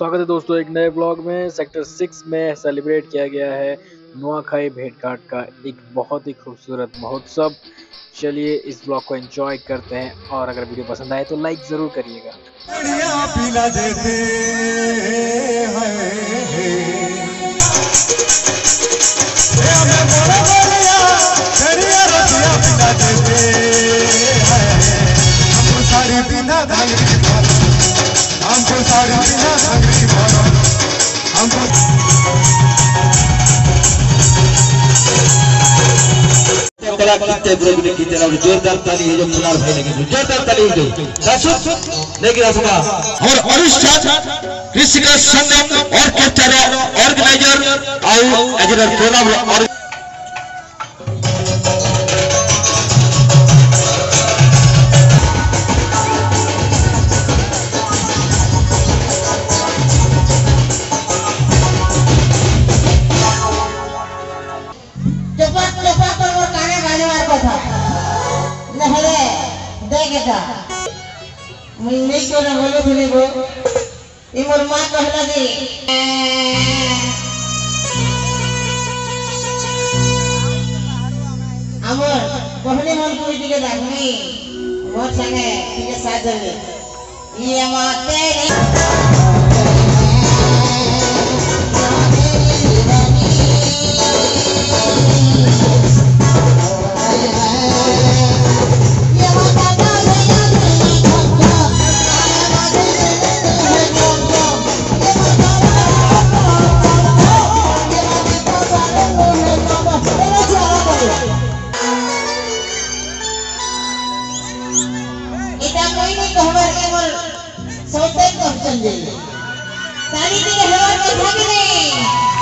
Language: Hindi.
स्वागत है दोस्तों एक नए ब्लॉग में। सेक्टर 6 में सेलिब्रेट किया गया है नुआखाई भेंट घाट का एक बहुत ही खूबसूरत महोत्सव। चलिए इस ब्लॉग को एंजॉय करते हैं और अगर वीडियो पसंद आए तो लाइक जरूर करिएगा। हमको साड़ी बिना संगरी मारो हमको कला कीते ब्रेक ने कीते और जोरदार ताली है जो कुणाल भाई ने की जोरदार ताली है जो दर्शक लेकिन आपका और अनुष्ठान ऋषिका संगम ऑर्केस्ट्रा ऑर्गेनाइजर और एजनर प्रोग्राम और नहीं क्यों ना बोले फिर वो इमर माँ कहला दे अमर कहने मन को इतने दाखनी बहुत संगे इतने साजन ये माते सोते तो चल जाइए सारी चीजें हवा में भाग नहीं